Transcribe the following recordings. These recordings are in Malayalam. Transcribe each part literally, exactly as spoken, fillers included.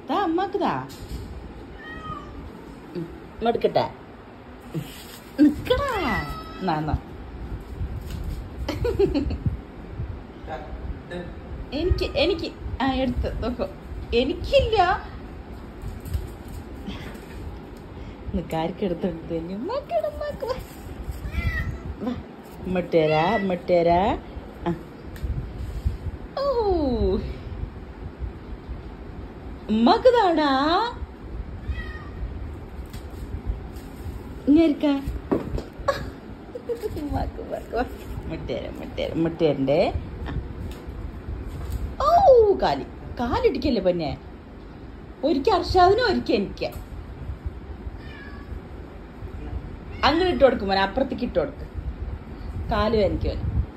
താ അമ്മക്ക് താ എടുക്കട്ടെ നിക്കടാ നാ എനിക്ക് എനിക്ക് ആ എടുത്ത് നോക്കോ എനിക്കില്ല നിക്കാർക്ക് എടുത്തെടുത്ത് മട്ടേരാ മട്ടേരാ ഓ ഉമ്മക്കുതാടാ ഇങ്ങേരിക്ക മുട്ടേര മുട്ടേര മുട്ടേരൻ്റെ ഓ കാലി കാലിടിക്കല്ലേ പിന്നെ ഒരിക്കൽ അർഷാദിനും ഒരിക്കൽ എനിക്ക് അങ്ങനെ ഇട്ട് കൊടുക്കും മോനെ അപ്പുറത്തേക്ക് ഇട്ട് കൊടുക്ക് കാല് എനിക്ക്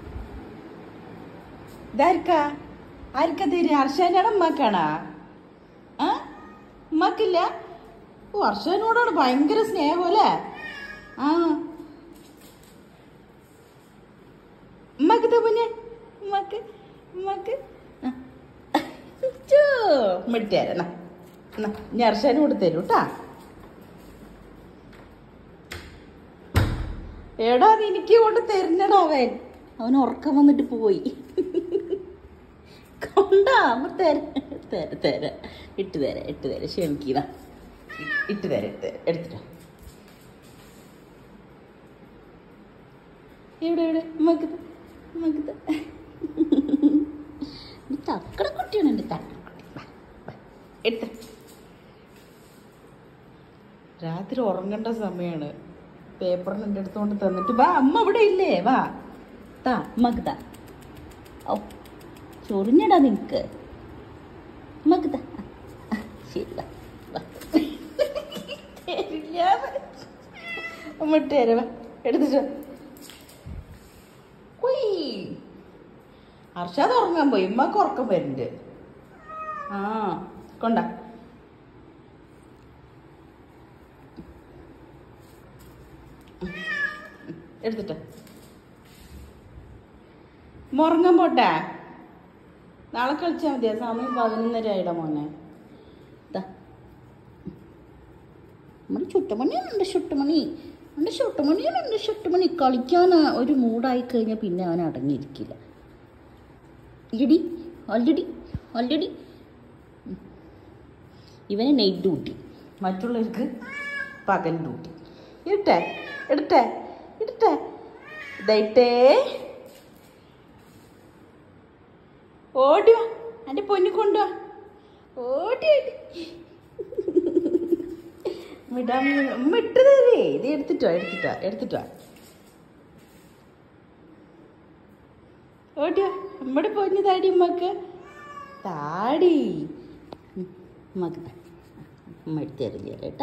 ഇതായിരിക്കാ ആർക്കാ തരും അർഷാനാണ് ഉമ്മാക്കാണാ ആ ഉമ്മാക്കില്ല ഓ അർഷാനോടാണ് ഭയങ്കര സ്നേഹം അല്ലേ ആ ഉമ്മാക്ക് പിന്നെ ഉമ്മാക്ക് ഉമ്മാക്ക് മിട്ടിയാരാ ഞാൻ അർഷാനും കൂടെ തരൂ കേട്ടാ എടാ അത് എനിക്ക് കൊണ്ട് തരുന്നടാ അവൻ അവൻ ഉറക്കം വന്നിട്ട് പോയി കൊണ്ടാ തര തര തര ഇട്ട് തര ഇട്ട് തര ക്ഷമിക്കുക ഇട്ട് തര ഇട്ട് എടുത്തിട്ടോ എവിടെ എവിടെ മകത്ത് മകത്ത് തക്കട കുട്ടിയാണ് എൻ്റെ തക്കടക്കുട്ടി എടുത്ത രാത്രി ഉറങ്ങേണ്ട സമയമാണ് പേപ്പറിന് എൻ്റെ അടുത്തോണ്ട് തന്നിട്ട് വാ അമ്മ ഇവിടെ ഇല്ലേ വാ താ മക് താ ഓ ചൊറിഞ്ഞടാ നിനക്ക് മക് താ ശരി വാ മുട്ടേര വാ എടുത്തിട്ടോ അർഷാദ് ഉറങ്ങാൻ പോയി ഉമ്മക്ക് ഉറക്കം വരുന്നുണ്ട് ആ കൊണ്ട എടുത്തിട്ട് ഉറങ്ങാൻ പോട്ടെ നാളെ കളിച്ചാൽ മതിയാ സമയം പതിനൊന്നര ആയിടാ മോനെ നമ്മുടെ ചുട്ടുമണിയുണ്ട് ചുട്ടുമണി എൻ്റെ ചുട്ടുമണിയുണ്ട് ചുട്ടുമണി കളിക്കാൻ ഒരു മൂടായി കഴിഞ്ഞാൽ പിന്നെ അവൻ അടങ്ങിയിരിക്കില്ല ഇല്ലടി ഓൾറെഡി ഓൾറെഡി ഇവന് നൈറ്റ് ഡ്യൂട്ടി മറ്റുള്ളവർക്ക് പകൽ ഡ്യൂട്ടി ഇടട്ടെ എടുത്തേ ഇടട്ടെ ഇതേട്ടേ ഓടിവാ എൻ്റെ പൊന്നു കൊണ്ടുവാ ഓടി വിടാൻ ഇട്ട് തരേ ഇത് എടുത്തിട്ടോ എടുത്തിട്ടോ എടുത്തിട്ടോ ഓടിവാ നമ്മുടെ പൊന്നു താടി ഉമ്മക്ക് താടി ഉമ്മക്ക് ഉമ്മ എടുത്ത് തരില്ല കേട്ടാ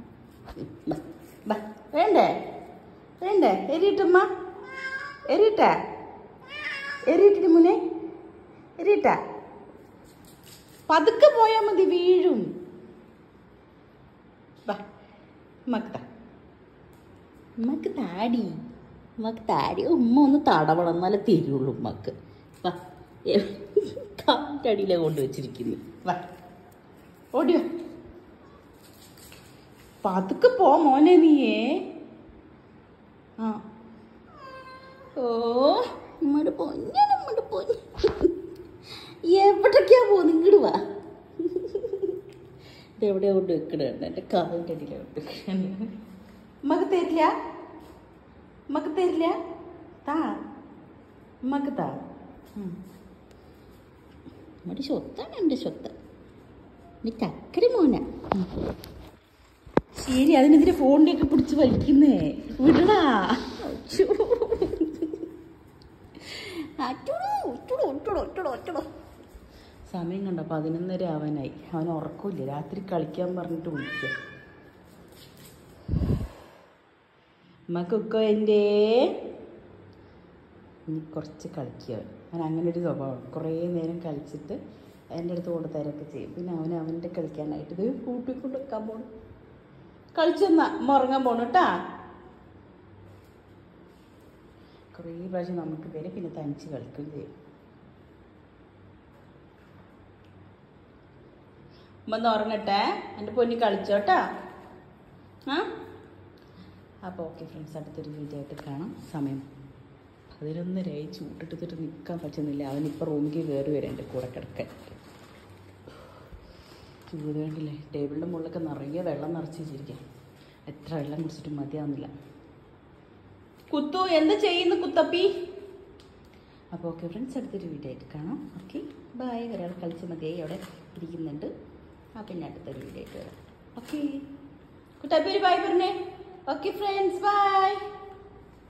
വേണ്ടേ വേണ്ടേ എരിയിട്ടമ്മ എരിയിട്ടാ എരിയിട്ടിട്ട് മുന്നേ എരിയിട്ടാ പതുക്കെ പോയാൽ മതി വീഴും വാ ഉമ്മക്ക് താ ഉമ്മക്ക് താടി ഉമ്മക്ക് താടി ഉമ്മ ഒന്ന് തടവളം എന്നാലേ തരുള്ളൂ ഉമ്മക്ക് വാ കാലിൻ്റെ അടിയിലാണ് കൊണ്ടുവച്ചിരിക്കുന്നു വാ ഓടിയോ പതുക്കെ പോ മോനെ നീയേ ആ ഓ നമ്മുടെ പൊന്നെ നമ്മുടെ പൊന്നെ എവിടേക്കാ പോകുന്നു ഇങ്ങോട്ട് വാ ഇതെവിടെയാ കൊണ്ട് വെക്കണുണ്ട് എൻ്റെ കാലിൻ്റെ അടിയിലാണ് കൊണ്ട് വെക്കണ ഉമ്മക്ക് തരില്ല ഉമ്മക്ക് തരില്ല താ ഉമ്മക്ക് താ നമ്മുടെ സ്വത്താണ് എൻ്റെ സ്വത്ത് നീ ചക്കര മോന ശരി അതിനെതിരെ ഫോണിലേക്ക് പിടിച്ച് വലിക്കുന്നേ വിടടാ സമയം കണ്ട പതിനൊന്നര ആവാനായി അവൻ ഉറക്കമില്ല രാത്രി കളിക്കാൻ പറഞ്ഞിട്ട് വിളിക്കുക മക്കൊക്കെ എൻ്റെ ഇനി കുറച്ച് കളിക്കുക അവൻ അങ്ങനെ ഒരു സ്വഭാവം കുറേ നേരം കളിച്ചിട്ട് എൻ്റെ അടുത്ത് കൊണ്ട് തരൊക്കെ ചെയ്യും പിന്നെ അവൻ അവൻ്റെ കളിക്കാനായിട്ട് ഇത് കൂട്ടിക്കൊണ്ട് വെക്കാൻ പോകണം കളിച്ചെന്നാ ഉറങ്ങാൻ പോണു കേട്ടാ കുറേ പ്രാവശ്യം നമുക്ക് പേര് പിന്നെ തനിച്ച് കളിക്കുകയും ചെയ്യും ഉമ്മ ഒന്ന് ഉറങ്ങട്ടെ, എൻ്റെ പൊന്നി കളിച്ചോട്ടാ. ആ അപ്പോൾ ഓക്കെ ഫ്രണ്ട്സ്, അടുത്തൊരു വീഡിയോ ആയിട്ട് കാണാം. സമയം പതിനൊന്നരയായി, ചൂട്ടിട്ടിട്ട് നിൽക്കാൻ പറ്റുന്നില്ല. അവനിപ്പോൾ റൂമിലേക്ക് കയറി വരാം എൻ്റെ കൂടെ കിടക്കാൻ. ചൂട് വേണ്ടില്ലേ, ടേബിളിൻ്റെ മുകളിലൊക്കെ നിറയെ വെള്ളം നിറച്ച് വെച്ചിരിക്കാം. എത്ര വെള്ളം കുടിച്ചിട്ട് മതിയാവുന്നില്ല. കുത്തു എന്താ ചെയ്യുന്നു കുത്തപ്പി? അപ്പോൾ ഓക്കെ ഫ്രണ്ട്സ്, അടുത്തൊരു വീഡിയോ ആയിട്ട് കാണാം. Okay bye. ഒരാൾ കളിച്ച് മതിയായി അവിടെ ഇരിക്കുന്നുണ്ട്. ആ പിന്നെ അടുത്തൊരു വീഡിയോ ആയിട്ട് വരാം. ഓക്കെ കുട്ടപ്പി ഒരു ബൈ പറഞ്ഞേ. Okay friends by.